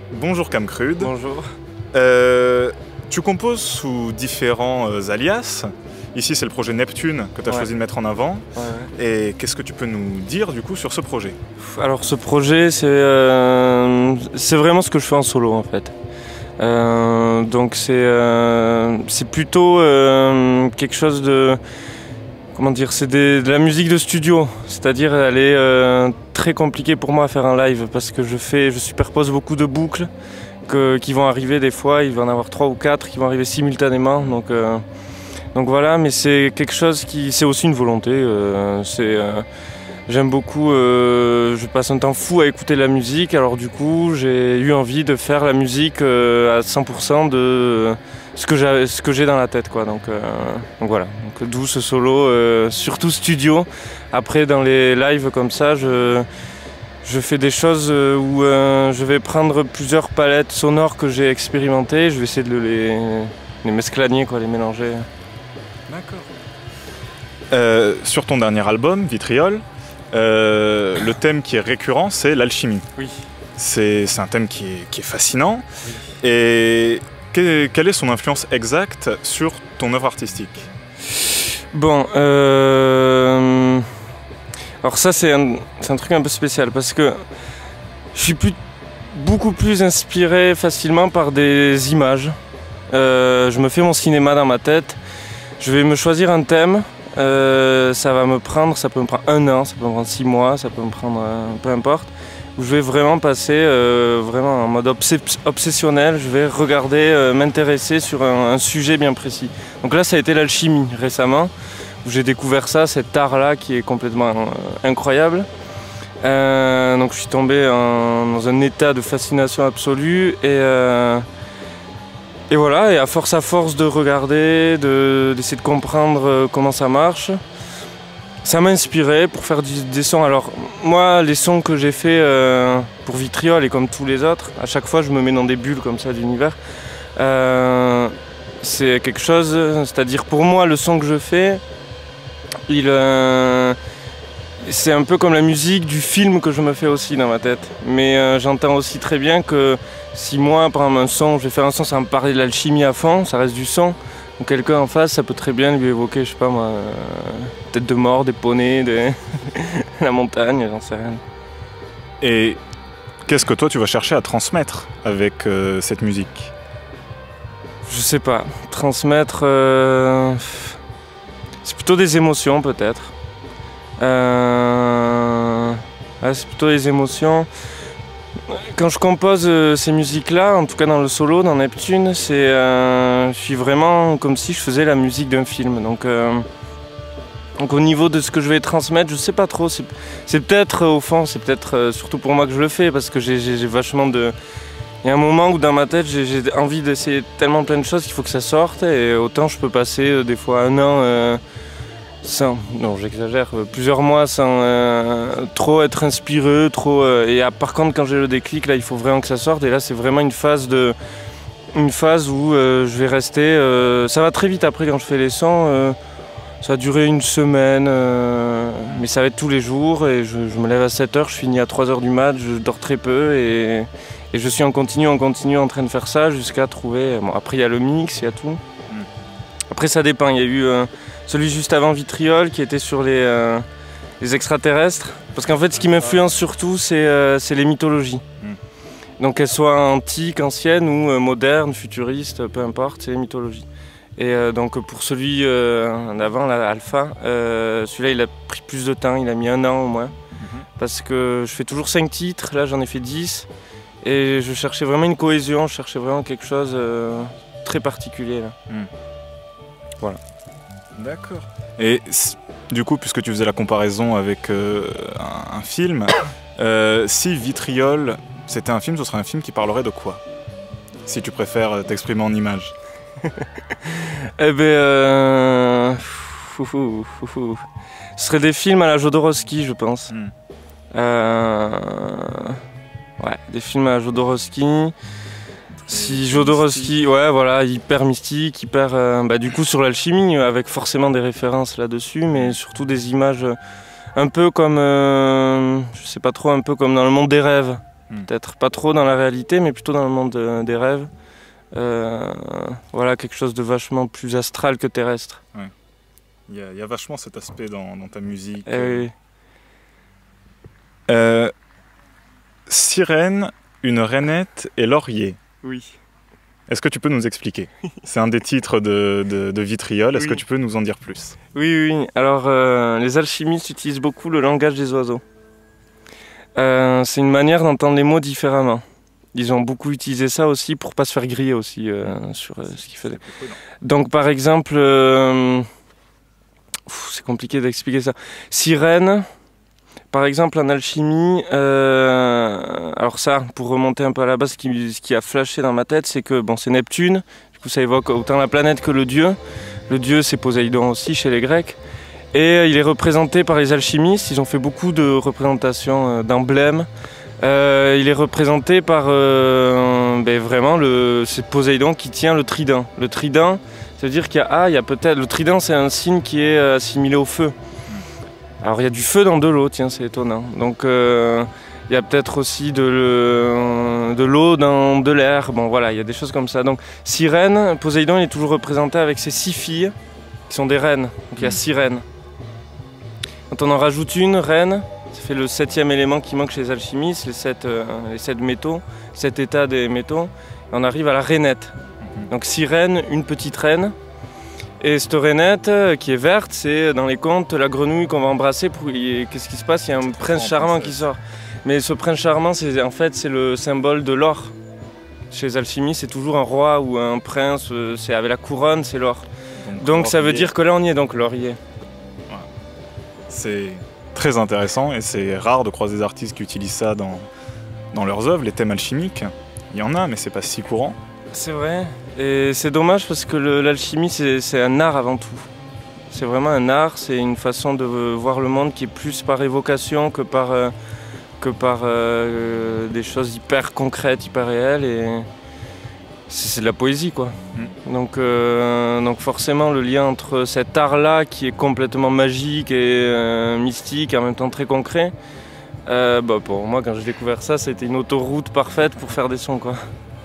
Bonjour Camcrude. Bonjour. Tu composes sous différents alias. Ici, c'est le projet Neptune que tu as choisi de mettre en avant. Et qu'est-ce que tu peux nous dire du coup sur ce projet? Alors ce projet, c'est vraiment ce que je fais en solo en fait. Donc c'est plutôt quelque chose de... Comment dire, c'est de la musique de studio, c'est-à-dire elle est très compliquée pour moi à faire un live parce que je superpose beaucoup de boucles qui vont arriver des fois, il va en avoir 3 ou 4 qui vont arriver simultanément, donc voilà, mais c'est quelque chose c'est aussi une volonté, j'aime beaucoup, je passe un temps fou à écouter la musique, alors du coup j'ai eu envie de faire la musique à 100% de ce que j'ai dans la tête, quoi. Donc voilà, donc, d'où ce solo, surtout studio. Après dans les lives comme ça, je fais des choses où je vais prendre plusieurs palettes sonores que j'ai expérimentées, je vais essayer de les mesclagner, quoi, les mélanger. D'accord. Sur ton dernier album, Vitriol, le thème qui est récurrent, c'est l'alchimie. Oui. C'est un thème qui est fascinant. Oui. Et quelle est son influence exacte sur ton œuvre artistique? Bon, alors ça c'est un truc un peu spécial parce que je suis beaucoup plus inspiré facilement par des images. Je me fais mon cinéma dans ma tête, je vais me choisir un thème, ça peut me prendre 1 an, ça peut me prendre 6 mois, ça peut me prendre peu importe. Où je vais vraiment passer vraiment en mode obsessionnel, je vais regarder, m'intéresser sur un sujet bien précis. Donc là ça a été l'alchimie récemment, où j'ai découvert ça, cet art-là qui est complètement incroyable. Donc je suis tombé dans un état de fascination absolue et voilà, et à force de regarder, d'essayer de comprendre comment ça marche, ça m'a inspiré pour faire des sons. Alors moi, les sons que j'ai fait pour Vitriol et comme tous les autres, à chaque fois je me mets dans des bulles comme ça d'univers. C'est quelque chose, c'est-à-dire pour moi le son que je fais, c'est un peu comme la musique du film que je me fais aussi dans ma tête. Mais j'entends aussi très bien que si moi, par exemple, je vais faire un son, ça va me parler de l'alchimie à fond, ça reste du son. Donc quelqu'un en face, ça peut très bien lui évoquer, je sais pas moi, tête de mort, des poneys, la montagne, j'en sais rien. Et qu'est-ce que toi tu vas chercher à transmettre avec cette musique? Je sais pas, transmettre... c'est plutôt des émotions peut-être. Ouais, c'est plutôt des émotions. Quand je compose ces musiques-là, en tout cas dans le solo, dans Neptune, je suis vraiment comme si je faisais la musique d'un film. Donc au niveau de ce que je vais transmettre, je sais pas trop. C'est peut-être au fond, c'est peut-être surtout pour moi que je le fais parce que j'ai vachement de... Il y a un moment où dans ma tête, j'ai envie d'essayer tellement plein de choses qu'il faut que ça sorte et autant je peux passer des fois 1 an non j'exagère, plusieurs mois sans trop être inspiré, par contre quand j'ai le déclic là il faut vraiment que ça sorte et là c'est vraiment une phase où je vais rester, ça va très vite après quand je fais les sons, ça va durer 1 semaine, mais ça va être tous les jours et je me lève à 7 h, je finis à 3 h du mat, je dors très peu et je suis en continu en train de faire ça jusqu'à trouver, bon après il y a le mix, il y a tout. Après ça dépend, il y a eu celui juste avant Vitriol qui était sur les extraterrestres. Parce qu'en fait ce qui m'influence surtout c'est les mythologies. Donc qu'elles soient antiques, anciennes ou modernes, futuristes, peu importe, c'est les mythologies. Et donc pour celui d'avant, Alpha, celui-là il a pris plus de temps, il a mis 1 an au moins. Parce que je fais toujours 5 titres, là j'en ai fait 10. Et je cherchais vraiment une cohésion, je cherchais vraiment quelque chose de très particulier là. Voilà. D'accord. Et du coup, puisque tu faisais la comparaison avec un film, si Vitriol c'était un film, ce serait un film qui parlerait de quoi? Si tu préfères t'exprimer en images. Eh ben, ce serait des films à la Jodorowsky, je pense. Ouais, des films à la Jodorowsky. Si Jodorowsky, ouais, voilà, hyper mystique, hyper, du coup sur l'alchimie, avec forcément des références là-dessus, mais surtout des images un peu comme, je sais pas trop, un peu comme dans le monde des rêves. Peut-être pas trop dans la réalité, mais plutôt dans le monde des rêves. Voilà, quelque chose de vachement plus astral que terrestre. Ouais. Il y a vachement cet aspect dans ta musique. Oui. Sirène, une rainette et laurier. Oui. Est-ce que tu peux nous expliquer? C'est un des titres de Vitriol. Est-ce que tu peux nous en dire plus? Oui. Alors, les alchimistes utilisent beaucoup le langage des oiseaux. C'est une manière d'entendre les mots différemment. Ils ont beaucoup utilisé ça aussi pour pas se faire griller aussi sur ce qu'ils faisaient. Donc, par exemple, c'est compliqué d'expliquer ça. Sirène. Par exemple, en alchimie, alors ça, pour remonter un peu à la base, ce qui a flashé dans ma tête, c'est que bon, c'est Neptune, du coup ça évoque autant la planète que le dieu. Le dieu, c'est Poséidon aussi chez les Grecs. Et il est représenté par les alchimistes, ils ont fait beaucoup de représentations d'emblèmes. Il est représenté par vraiment, c'est Poséidon qui tient le trident. Le trident, ça veut dire qu'il y a peut-être... Le trident, c'est un signe qui est assimilé au feu. Alors il y a du feu dans de l'eau, tiens, c'est étonnant. Donc il y a peut-être aussi de l'eau dans de l'air. Bon voilà, il y a des choses comme ça. Donc Sirène, Poséidon il est toujours représenté avec ses 6 filles, qui sont des reines. Donc il y a 6 reines. Quand on en rajoute une reine, ça fait le 7e élément qui manque chez les alchimistes, les 7 métaux, 7 états des métaux. Et on arrive à la rainette. Donc Sirène, une petite reine. Et cette rainette qui est verte, c'est dans les contes la grenouille qu'on va embrasser. Qu'est-ce qui se passe? Il y a un prince charmant qui sort. Mais ce prince charmant, c'est le symbole de l'or. Chez les alchimistes, c'est toujours un roi ou un prince, c'est avec la couronne, c'est l'or. Donc ça veut dire que là on y est, donc laurier. Ouais. C'est très intéressant et c'est rare de croiser des artistes qui utilisent ça dans leurs œuvres, les thèmes alchimiques. Il y en a, mais c'est pas si courant. C'est vrai, et c'est dommage parce que l'alchimie c'est un art avant tout. C'est vraiment un art, c'est une façon de voir le monde qui est plus par évocation que par des choses hyper concrètes, hyper réelles. Et c'est de la poésie quoi. Donc forcément le lien entre cet art-là qui est complètement magique et mystique et en même temps très concret, pour moi quand j'ai découvert ça, c'était une autoroute parfaite pour faire des sons quoi.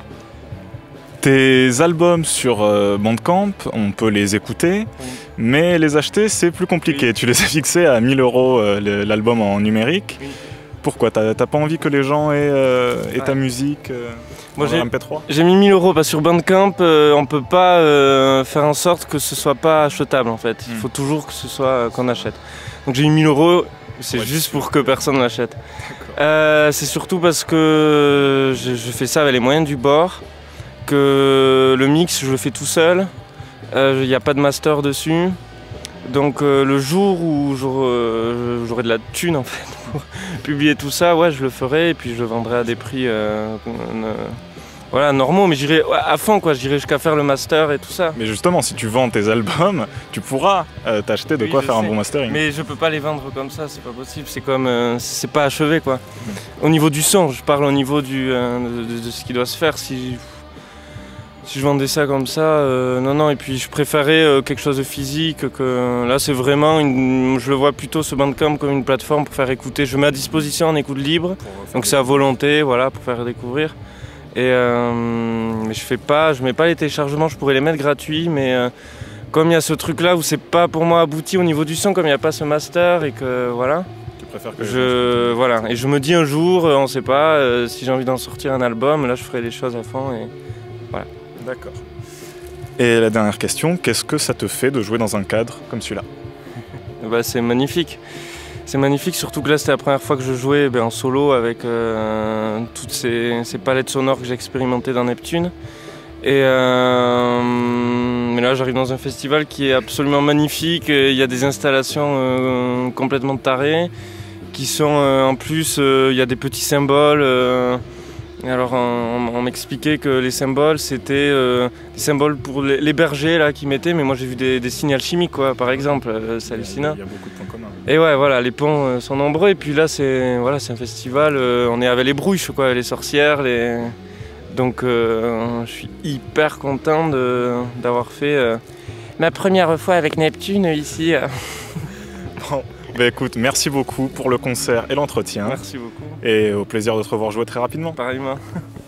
Tes albums sur Bandcamp, on peut les écouter, mais les acheter c'est plus compliqué. Oui. Tu les as fixés à 1 000 € l'album en numérique. Oui. Pourquoi? T'as pas envie que les gens aient ta musique Moi j'ai MP3? J'ai mis 1 000 € parce que sur Bandcamp, on peut pas faire en sorte que ce soit pas achetable en fait. Il faut toujours que ce soit qu'on achète. Donc j'ai mis 1 000 €, c'est juste pour que personne l'achète. C'est surtout parce que je fais ça avec les moyens du bord. Que le mix je le fais tout seul, il n'y a pas de master dessus, donc le jour où j'aurai de la thune en fait pour publier tout ça, ouais je le ferai et puis je le vendrai à des prix voilà, normaux, mais j'irai à fond quoi, j'irai jusqu'à faire le master et tout ça. Mais justement si tu vends tes albums, tu pourras t'acheter de quoi faire un bon mastering. Mais je peux pas les vendre comme ça, c'est pas possible, c'est comme c'est pas achevé quoi. Au niveau du son, je parle au niveau de ce qui doit se faire. Si je vendais ça comme ça, non, et puis je préférais quelque chose de physique, que là c'est vraiment, je le vois plutôt ce Bandcamp comme une plateforme pour faire écouter, je mets à disposition en écoute libre, donc c'est à volonté, voilà, pour faire découvrir. Et, mais je mets pas les téléchargements, je pourrais les mettre gratuits, mais comme il y a ce truc là où c'est pas pour moi abouti au niveau du son, comme il n'y a pas ce master et que voilà. Voilà, et je me dis un jour, on sait pas, si j'ai envie d'en sortir un album, là je ferai les choses à fond et voilà. D'accord. Et la dernière question, qu'est-ce que ça te fait de jouer dans un cadre comme celui-là? C'est magnifique. C'est magnifique, surtout que là c'était la première fois que je jouais en solo avec toutes ces palettes sonores que j'ai expérimentées dans Neptune. Et mais là j'arrive dans un festival qui est absolument magnifique, il y a des installations complètement tarées, qui sont en plus, il y a des petits symboles. Alors on m'expliquait que les symboles c'était des symboles pour les bergers là qui mettaient, mais moi j'ai vu des signes alchimiques quoi, par exemple, c'est hallucinant. Il y a beaucoup de points communs. Et ouais voilà, les ponts sont nombreux et puis là c'est un festival, on est avec les bruches quoi, les sorcières, donc je suis hyper content d'avoir fait ma première fois avec Neptune ici. Bon, écoute, merci beaucoup pour le concert et l'entretien. Merci beaucoup. Et au plaisir de te revoir jouer très rapidement. Pareillement.